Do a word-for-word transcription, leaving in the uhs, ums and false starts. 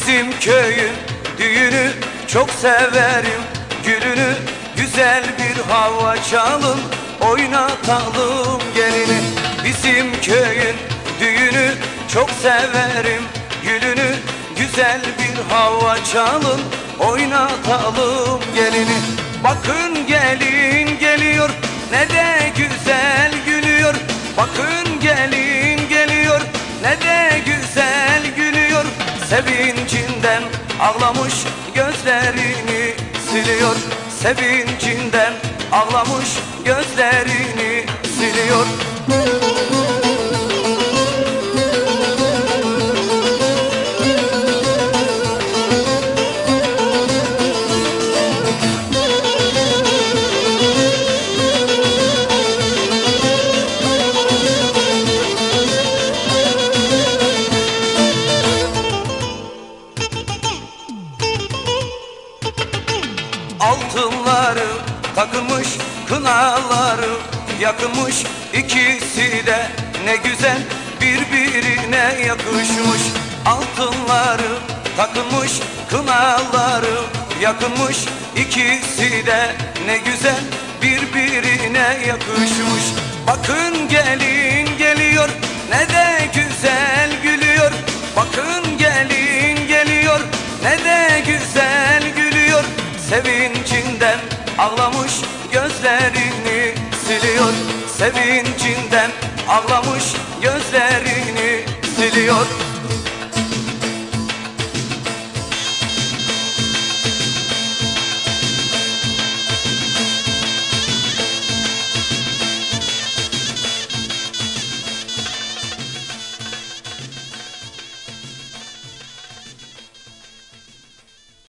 Bizim köyün düğünü çok severim. Gülünü güzel bir hava çalın, oynatalım gelini. Bizim köyün düğünü çok severim. Gülünü güzel bir hava çalın, oynatalım gelini. Bakın gelin geliyor, ne de güzel gülüyor. Bakın gelin geliyor, ne de güzel gülüyor. Sevincinden ağlamış gözlerini siliyor. Sevincinden ağlamış gözlerini siliyor. Altınları takılmış, kınaları yakılmış, ikisi de ne güzel birbirine yakışmış. Altınları takılmış, kınaları yakılmış, ikisi de ne güzel birbirine yakışmış. Bakın gelin geliyor, ne de güzel gülüyor. Bakın gelin geliyor, ne de güzel gülüyor. Sevincinden ağlamış gözlerini siliyor. Sevincinden ağlamış gözlerini siliyor.